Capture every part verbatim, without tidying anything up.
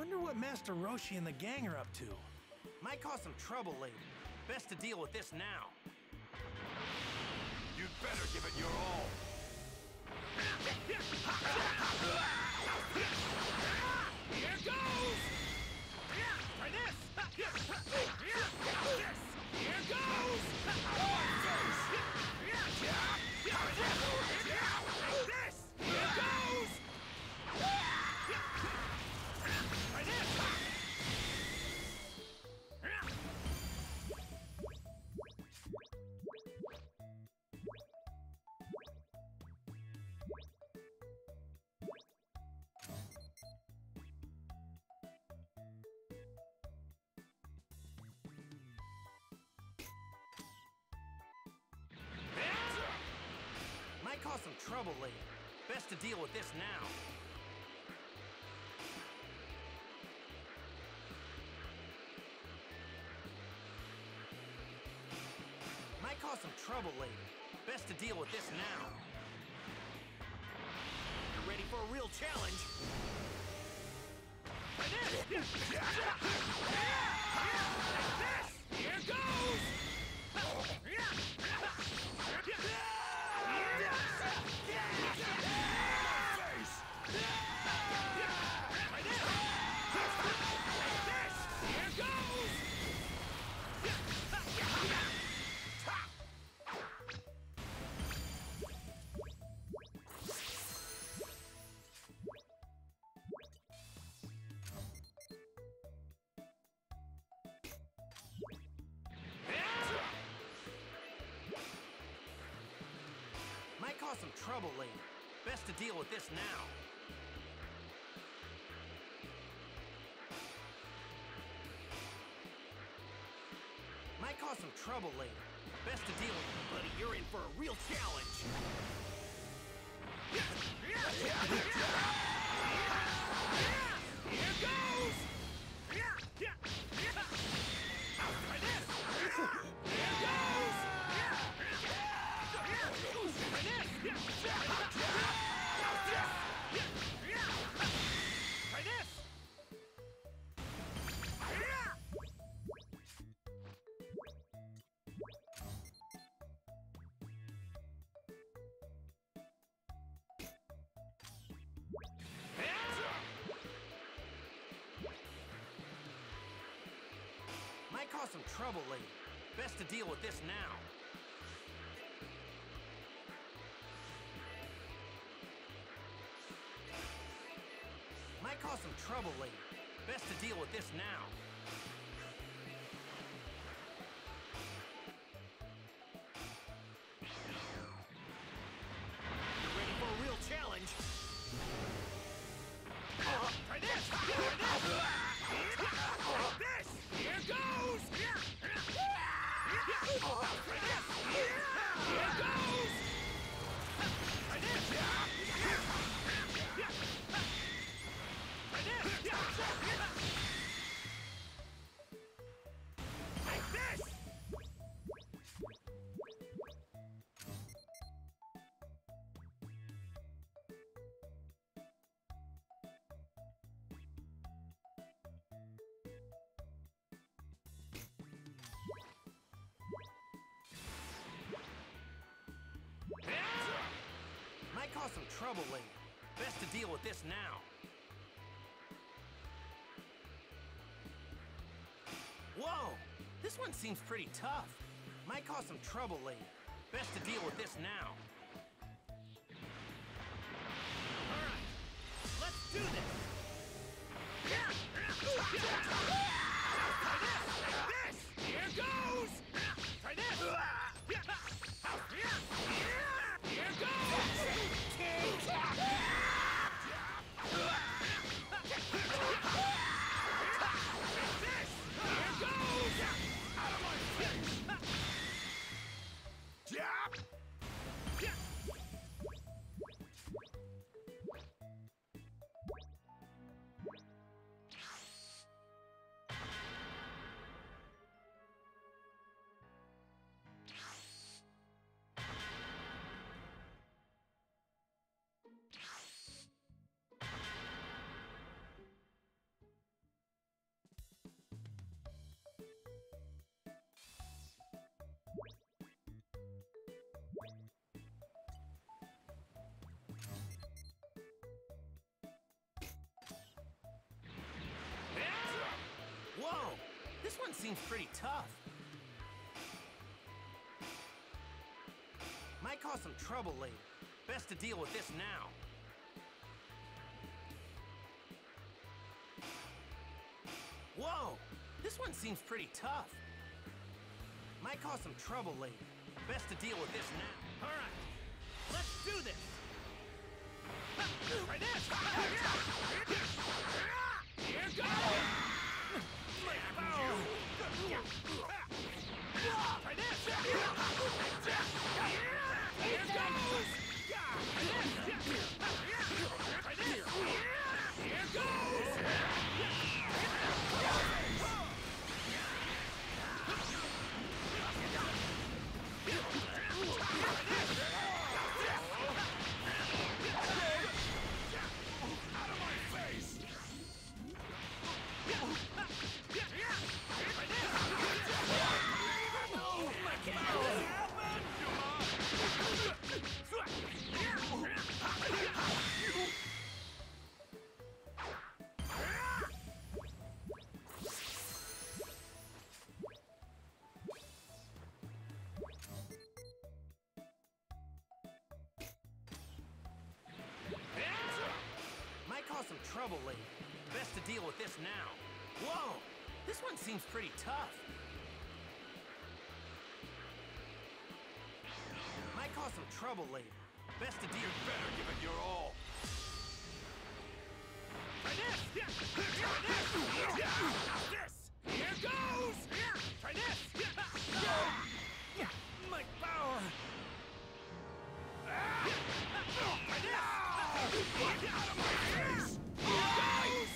Wonder what Master Roshi and the gang are up to. Might cause some trouble later. Best to deal with this now. You'd better give it your all. Here goes! Try this! Here goes! This! Here goes! Try this! Might cause some trouble later. Best to deal with this now. Might cause some trouble later. Best to deal with this now. You're ready for a real challenge? Like this! Here goes! Might cause some trouble later. Best to deal with this now. Might cause some trouble later. Best to deal with it, buddy. You're in for a real challenge. Here goes! Try this! Here goes! Try this! Try this! Might cause some trouble later. Best to deal with this now. Might cause some trouble later. Best to deal with this now. You're ready for a real challenge? Uh, try this! Try this! This! Here goes! Try this! Here goes! Try this! Like this! Might cause some trouble later. Best to deal with this now. Whoa! This one seems pretty tough. Might cause some trouble later. Best to deal with this now. Alright, let's do this! This! Here goes! Try this! Here goes! This! Here goes! Out of my face! Jab! seems pretty tough. Might cause some trouble later. Best to deal with this now. Whoa! This one seems pretty tough. Might cause some trouble later. Best to deal with this now. All right, let's do this. Try this. Here goes. My power. Try this. Here goes. Try this. Here goes. Some trouble later. Best to deal with this now. Whoa! This one seems pretty tough. Might cause some trouble later. Best to deal. You better give it your all. Try this. Try this. This. Here goes. Try this. My power. Try this. Get out of my face! Guys!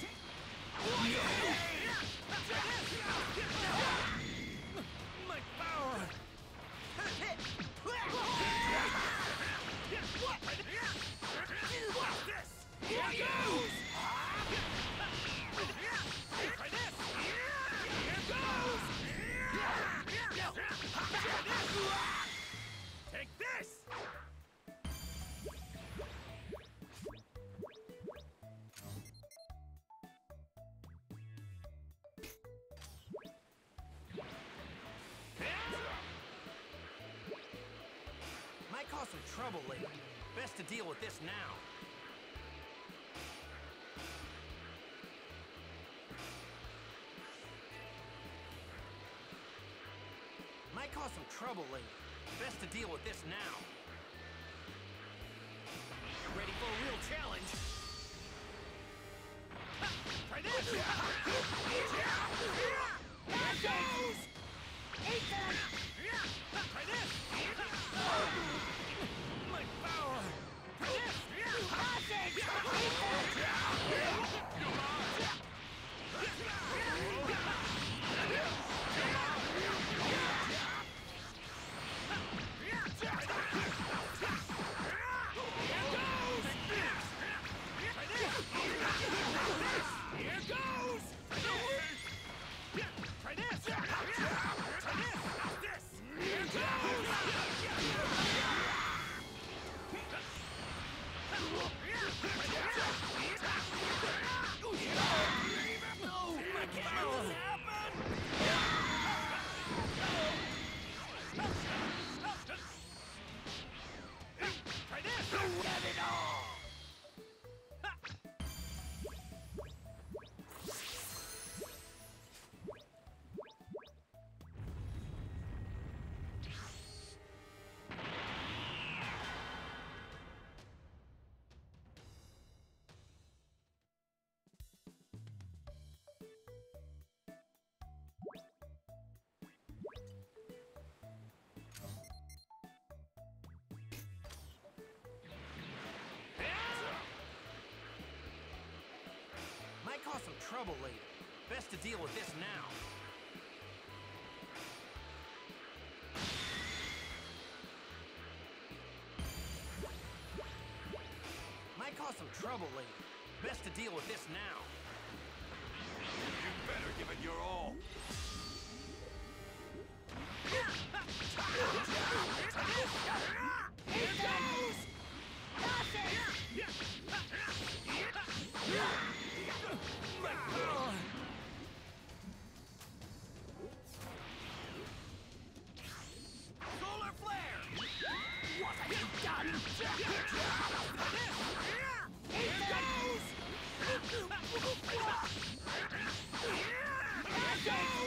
My power! What's this? Here goes! Try this! Here goes! Take this! Cause some trouble later. Best to deal with this now. Might cause some trouble later. Best to deal with this now. You're ready for a real challenge. Try this! Here goes! Try this! My power! Try this! Here goes! Try this! Try this! Here goes! Might cause some trouble later. Best to deal with this now. Might cause some trouble later. Best to deal with this now. You better give it your all. Here goes! My power! Go!